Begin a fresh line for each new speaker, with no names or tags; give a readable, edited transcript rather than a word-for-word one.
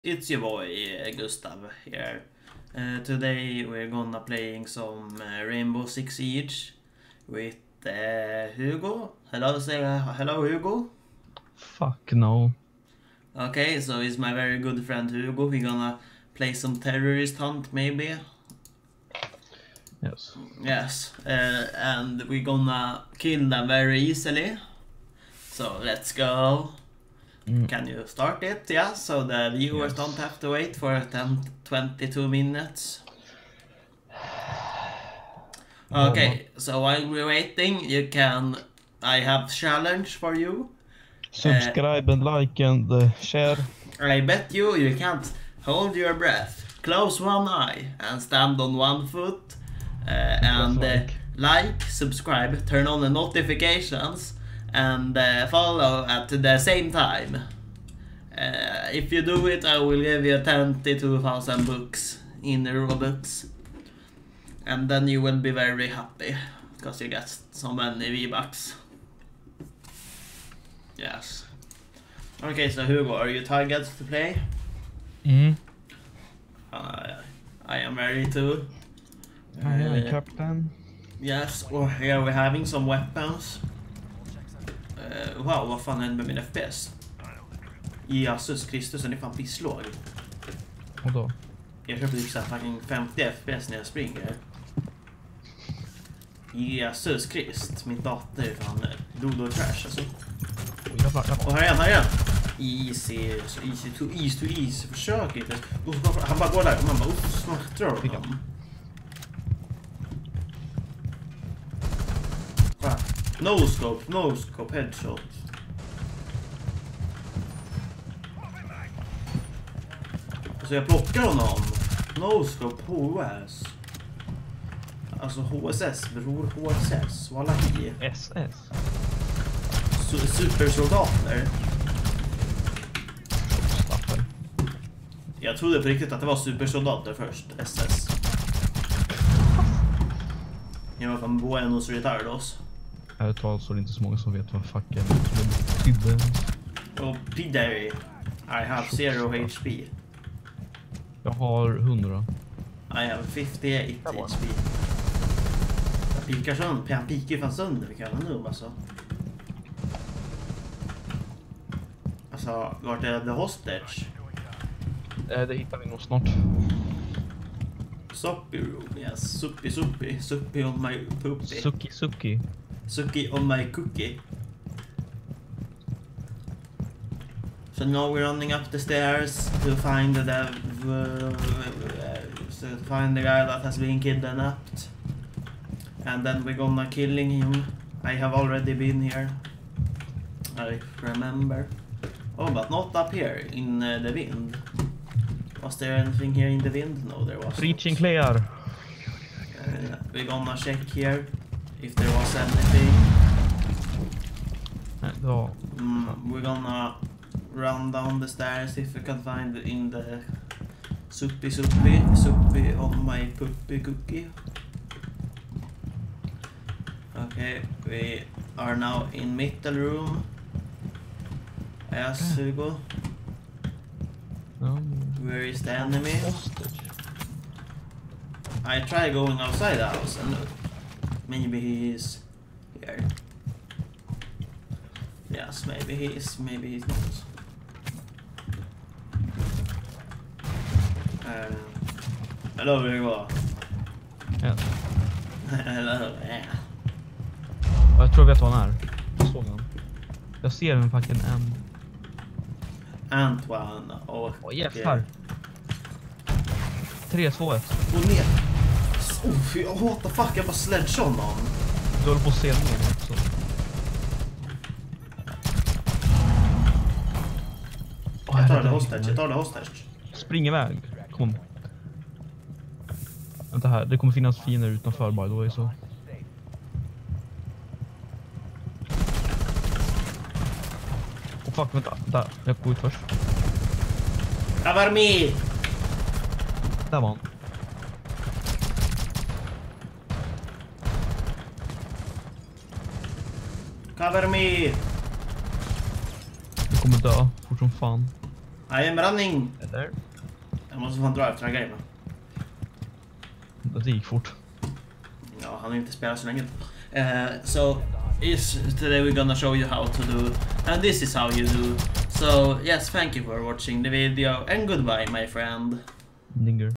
It's your boy Gustav here. Today we're gonna playing some Rainbow Six Siege with Hugo. Hello, say hello, Hugo.
Fuck no.
Okay, so it's my very good friend Hugo. We're gonna play some terrorist hunt, maybe.
Yes.
Yes, and we're gonna kill them very easily. So let's go. Can you start it? Yeah, so the viewers don't have to wait for 22 minutes. Okay, so while we're waiting, I have challenge for you.
Subscribe and like and share.
I bet you can't hold your breath. Close one eye and stand on one foot. Like, subscribe, turn on the notifications, and follow at the same time. If you do it, I will give you 22,000 books in Robux, and then you will be very happy because you get so many V-Bucks. Yes. Okay, so Hugo, are you targeted to play? I am ready to.
Captain.
Yes, och here we're having some weapons. Wow, vad fan hände med min FPS? Jesus Kristus, den är fan pisslåg.
Och då?
Jag köper typ såhär fucking 50 FPS när jag springer. Jesus Krist, min dator är fan blod och trash alltså. Och här igen. Easy to easy, försök inte. Han bara går där och man bara snart drar honom. Noscope, headshot. Alltså jag plockar honom. Noscope, HS. Alltså HSS, bror, HSS. Wallahi.
SS.
Supersoldater. Jag trodde på riktigt att det var supersoldater först, SS. Jag var från Buenos Retardos.
Ärligt så är det inte så många som vet vad fuck är Pidde.
Och Pidde, I have 0 HP.
Jag har 100.
I have 58 HP. Jag pikar sönder, han pikar ju fan sönder, vilka jävla noob alltså. Alltså, vart är the hostage?
Det hittar vi nog snart.
Soppy room, yes. Suppy on my poopy. Suki on my cookie. So now we're running up the stairs to find the guy that has been kidnapped. And then we're gonna killing him. I have already been here. I remember. Oh, but not up here in the wind. Was there anything here in the wind? No, there wasn't.
Reaching clear.
We're gonna check here if there was anything. We're gonna run down the stairs if we can find it in the suppy on my poopy cookie. Okay, we are now in middle room. Yes, Hugo. Where is the enemy? I try going outside the house and look. Maybe he is here. Yes, maybe he is, maybe he's not. Hello, Hugo.
Yes.
Hello, yeah.
Jag tror jag vet vad han är. Jag såg han. Jag ser en fucking
Antoine och...
yes, här. 3-2-1.
Gå ner. What the fuck, jag bara sledge on honom.
Du håller på att se ner också.
Jag tar det hostage.
Spring iväg. Kom. Vänta här, det kommer finnas fiender utanför by the way så. Oh fuck, vänta, där. Jag går ut först.
Cover me!
Där var han.
Cover me!
Du kommer dö, fort som fan.
I am running!
Där.
Jag måste få en dra efter den här grejen.
Det gick fort.
Ja, han har inte spelat så länge. So, today we're gonna show you how to do, and this is how you do. So, yes, thank you for watching the video, and goodbye, my friend.
Digger.